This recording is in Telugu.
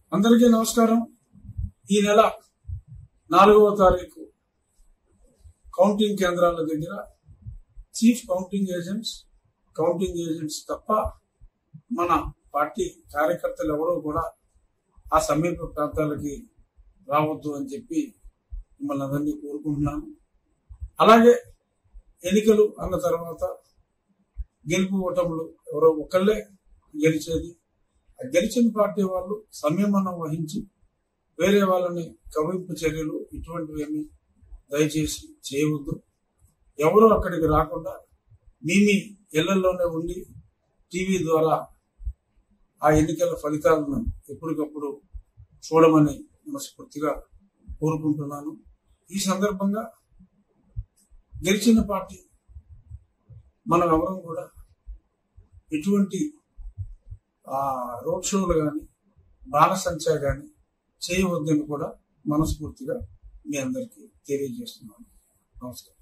అందరికీ నమస్కారం. ఈ నెల 4వ తారీఖు కౌంటింగ్ కేంద్రాల దగ్గర చీఫ్ కౌంటింగ్ ఏజెంట్స్ తప్ప మన పార్టీ కార్యకర్తలు ఎవరూ కూడా ఆ సమీప ప్రాంతాలకి రావద్దు అని చెప్పి మిమ్మల్ని అందరినీ కోరుకుంటున్నాను. అలాగే ఎన్నికలు అన్న తర్వాత గెలుపు ఓటములు ఎవరో ఒకళ్ళే గెలిచేది. ఆ గెలిచిన పార్టీ వాళ్ళు సంయమనం వహించి వేరే వాళ్ళని కవింపు చర్యలు ఇటువంటివేమీ దయచేసి చేయవద్దు. ఎవరు అక్కడికి రాకుండా మీ ఇళ్లలోనే ఉండి టీవీ ద్వారా ఆ ఎన్నికల ఫలితాలను ఎప్పటికప్పుడు చూడమని మనస్ఫూర్తిగా కోరుకుంటున్నాను. ఈ సందర్భంగా గెలిచిన పార్టీ మనం ఎవరం కూడా ఎటువంటి రోడ్ షోలు కానీ బాణసంచా కానీ చేయవద్దని కూడా మనస్ఫూర్తిగా మీ అందరికీ తెలియజేస్తున్నాను. నమస్కారం.